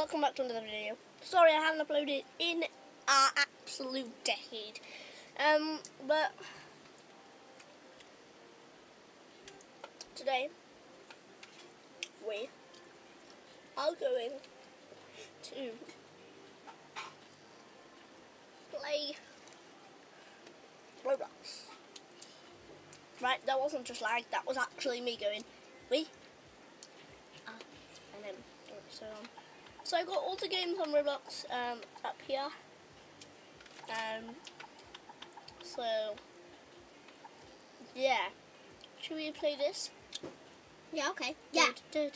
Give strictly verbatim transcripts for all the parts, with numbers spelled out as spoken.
welcome back to another video. Sorry I haven't uploaded in our absolute decade. Um, but today we are going to play Roblox. Right, that wasn't just like, that was actually me going, we are, and then, so on. So I've got all the games on Roblox um, up here. Um, so, yeah. Should we play this? Yeah, okay. Yeah.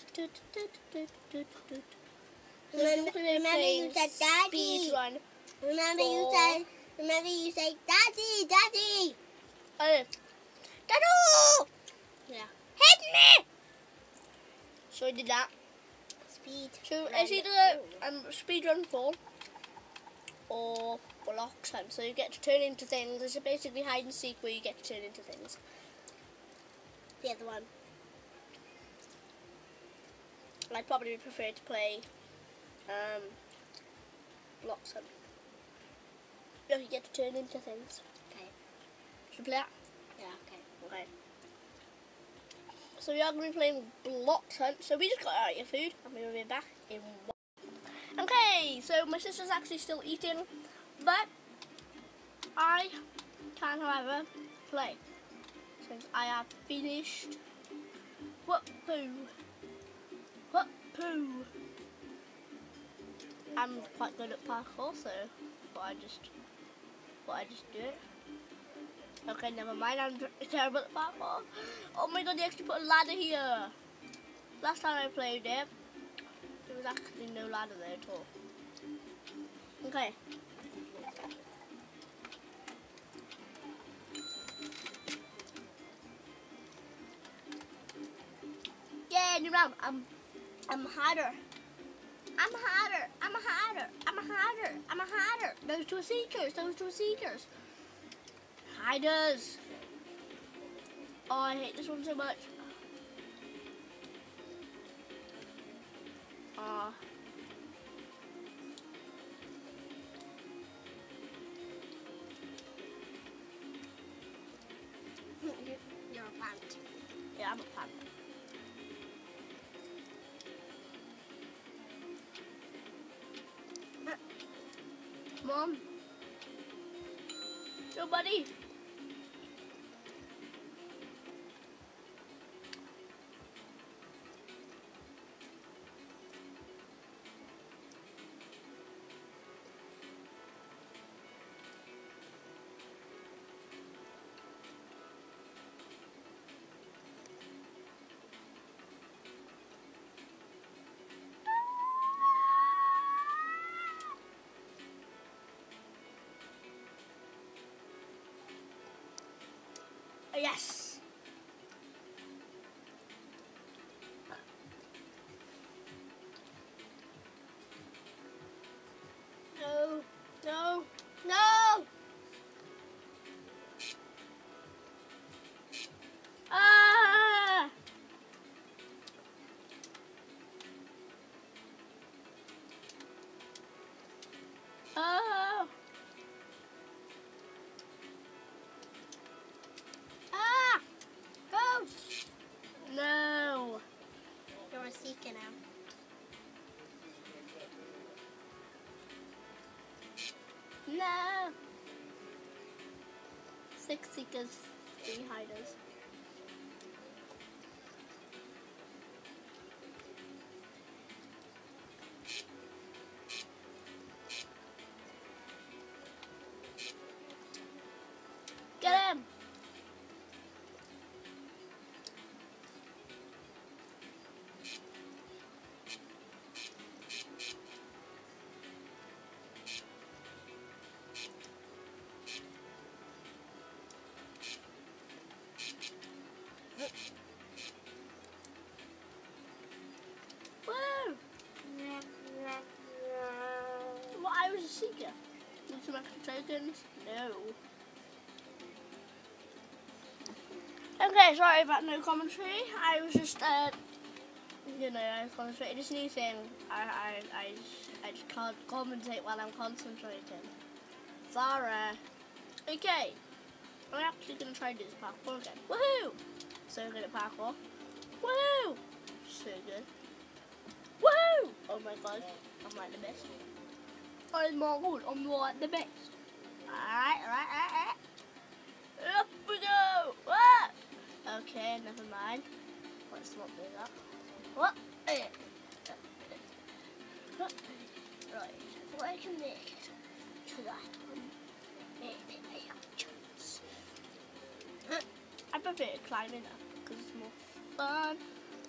Remember, remember you said daddy. Run remember you said, remember you said daddy, daddy. Oh, Dadu! Yeah. Hit me! So I did that. Speed. So it's either um, speed run four or blox hunt. So you get to turn into things. It's basically hide and seek where you get to turn into things. The other one. I'd probably prefer to play um, blox hunt. Yeah, you get to turn into things. Okay. Should we play that? Yeah, okay. Okay. So we are going to be playing blox hunt. So we just got out your food and we will be back in one. Okay, so my sister's actually still eating, but I can, however, play since I have finished. What poo? What poo? I'm quite good at parkour, so thought I just, thought I just do it. Okay, never mind. I'm terrible at parkour. Oh my god, they actually put a ladder here. Last time I played it, there was actually no ladder there at all. Okay. Yeah, new round. I'm, I'm harder. I'm harder. I'm a harder. I'm a harder. I'm a harder. Those two are seekers. Those two are seekers. Hiders. Oh, I hate this one so much. Ah. You're a plant. Yeah, I'm a plant. Mom. Yo, buddy. Yes. No, no, no. Ah. Oh. Ah. Go. No. You're a seeker now. No. Six seekers, three hiders. Get him! Woo! Well, I was a seeker. Need some extra tokens? No. Okay, sorry about no commentary. I was just uh, You know, I'm concentrating. This new thing, I, I, I, just, I just can't commentate while I'm concentrating. Zara. Okay. I'm actually going to try to do this parkour again. Woohoo! So good at parkour. Woohoo! So good. Woohoo! Oh my god. I'm like the best. Oh my god. I'm like the best. Alright, alright, alright, alright. Up we go! Ah! Okay, never mind. Let's not do that. What? Right, so I can make it to that one. Maybe I have a chance. I prefer climbing up because it's more fun.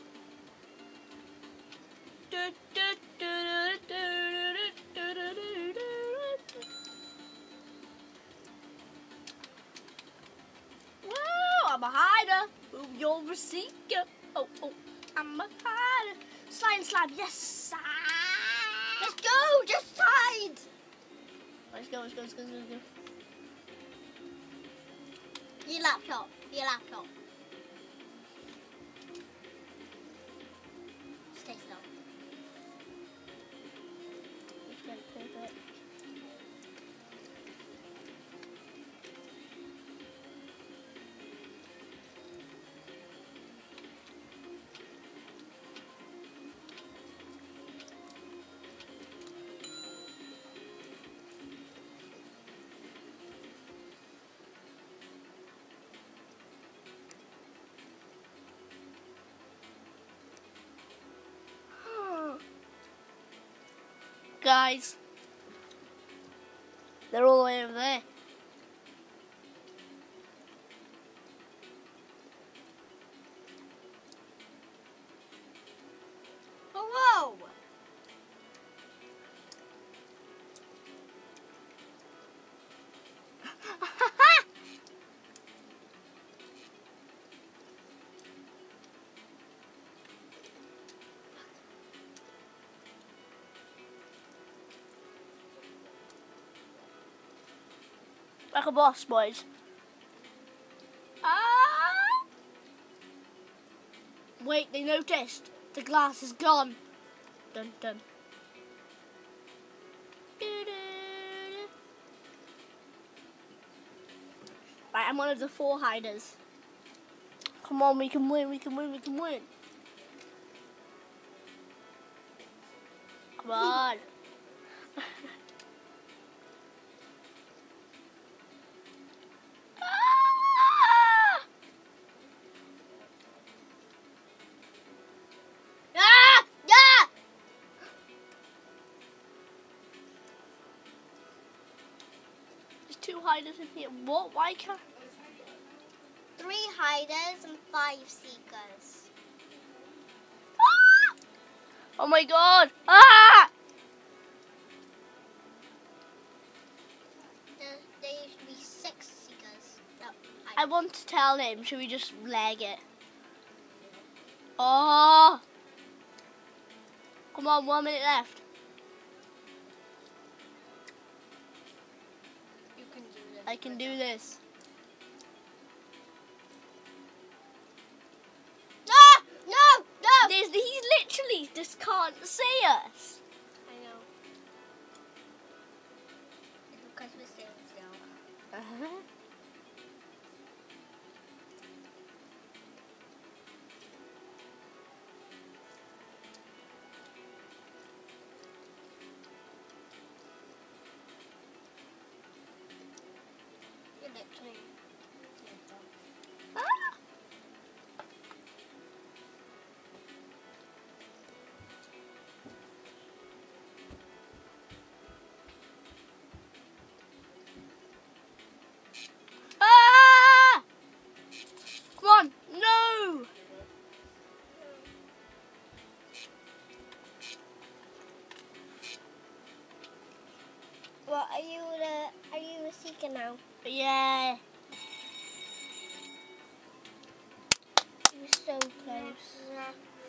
Woo! I'm a hider. Ooh, you're a seeker. Oh, oh. I'm a hider. Science lab, yes! Ah! Let's go! Just hide! Let's go, let's go, let's go, let's go. Your laptop. Your laptop. Stay still. Let's go, go, go. Guys, they're all the way over there. Oh, whoa! Like a boss, boys. Ah! Wait, they noticed. The glass is gone. Dun dun. Right, I'm one of the four hiders. Come on, we can win, we can win, we can win. Come on. Ah! Yeah! There's two hiders in here. What? Why can't... Three hiders and five seekers. Ah! Oh my god! Ah! There, there used to be six seekers. No, I want to tell him. Should we just leg it? Oh! Come on, one minute left. You can do this. I can do this. No! No! No! There's, he literally just can't see us. I know. It's because we're staying still. Uh-huh. You're literally. Ah! Ah! Come on, no! Well, are you the, are you a seeker now? Yeah. You were so close.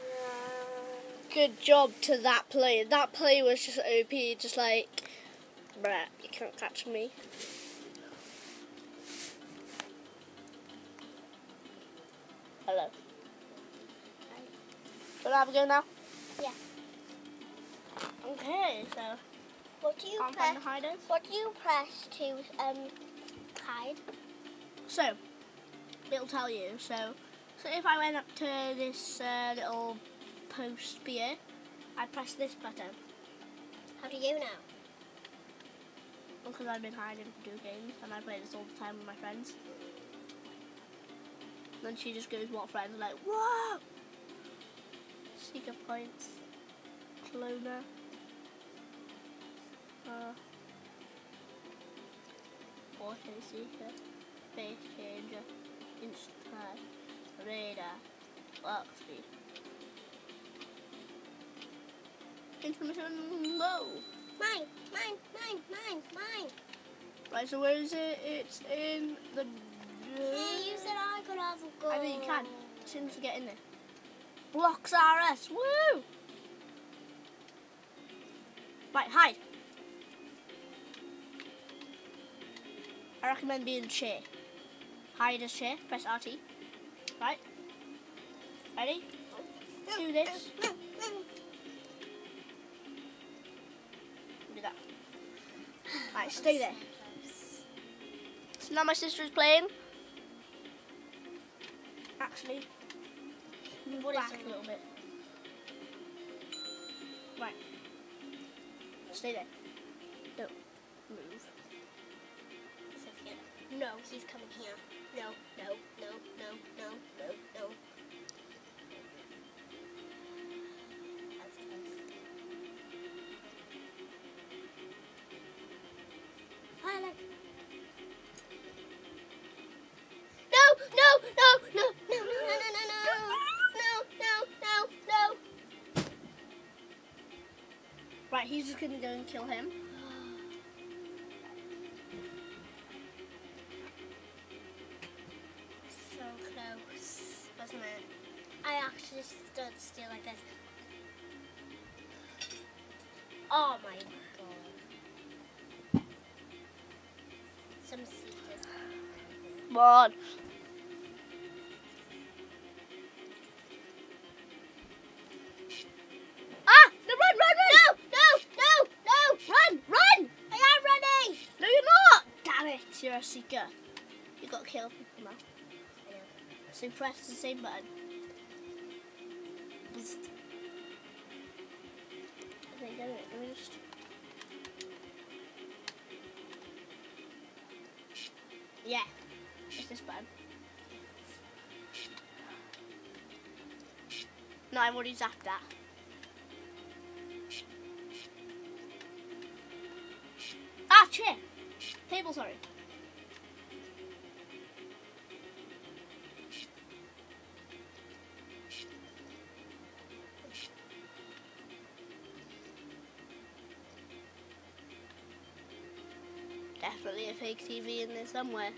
Good job to that play. That play was just O P, just like, bruh, you can't catch me. Hello. Shall I have a go now? Yeah. Okay, so What do you can't press? find the hiders. What do you press to um hide? So it'll tell you. So so if I went up to this uh, little post here, I press this button. How do you know? Because I've been hiding video games and I play this all the time with my friends. Then she just goes, what friends? I'm like, whoa! Seeker points. Cloner. Uh, Auto Seeker. Face Changer. Instant. Radar. Blox speed. Intermittent low. Mine, mine, mine, mine, mine. Right, so where is it? It's in the... Hey, you said I could have a go. I think you can. As soon as you get in there. Blox R S. Woo! Right, hide. I recommend being chair. Hide as chair. Press R T. Right. Ready? Do this. Do that. Right, stay there. So now my sister is playing. Actually, move What is back it? a little bit. Right. Stay there. Don't move. No, he's coming here. No, no, no, no, no, no, no. That's close. I like. No, no, no, no, no, no, no, no, no, no, no, no, no. Right, he's just gonna go and kill him. So close, wasn't it? I actually stood still like this. Oh my god. Some seekers. Come on. Ah! No, run, run, run! No, no, no, no! Run, run! I am running! No, you're not! Damn it, you're a seeker. You got to kill people now. I know. So press the same button. Bzzzt. Okay, go it. Let me just... Yeah, it's this button. No, I've already zapped that. Ah, chair! Table, sorry. Definitely a fake T V in there somewhere.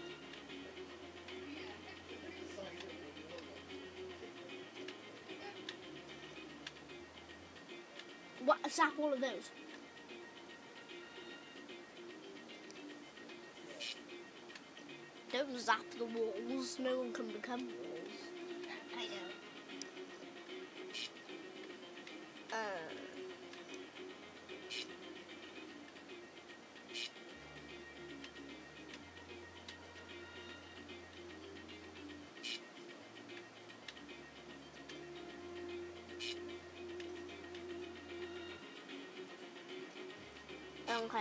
What? Zap all of those. Don't zap the walls. No one can become walls. I know. Uh. Okay.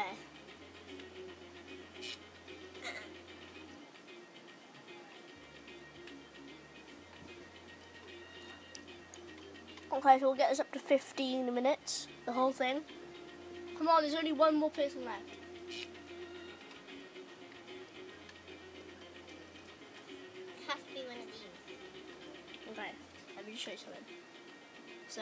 Okay, so we'll get this up to fifteen minutes, the whole thing. Come on, there's only one more person left. It has to be one of these. Okay, let me just show you something. So,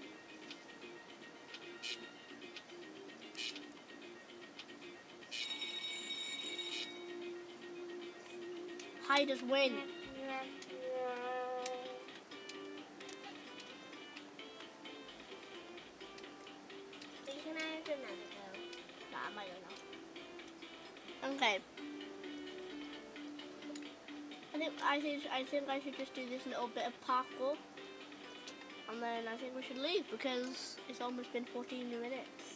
hiders win. We can have another go. Nah, I might go now. Okay. I think I should. I think I should just do this little bit of parkour. and then I think we should leave because it's almost been fourteen minutes.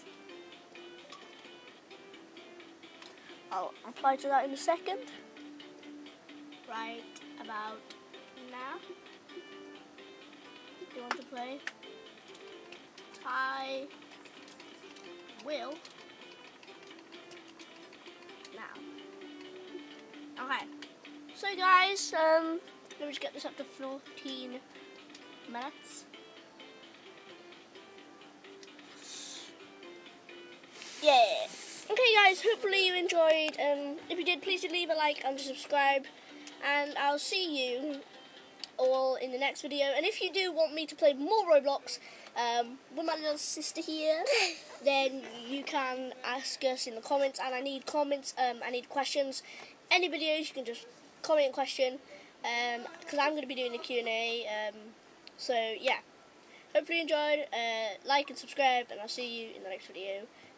I'll reply to that in a second. Right about now. Do you want to play? I will now. Okay. So guys, um, let me just get this up to fourteen minutes. Yeah. Okay guys, hopefully you enjoyed. Um, if you did, please do leave a like and subscribe. And I'll see you all in the next video. And if you do want me to play more Roblox um, with my little sister here, then you can ask us in the comments. And I need comments, um, I need questions. Any videos, you can just comment a question. Because um, I'm going to be doing a Q and A. Um, so yeah, hopefully you enjoyed. Uh, like and subscribe, and I'll see you in the next video.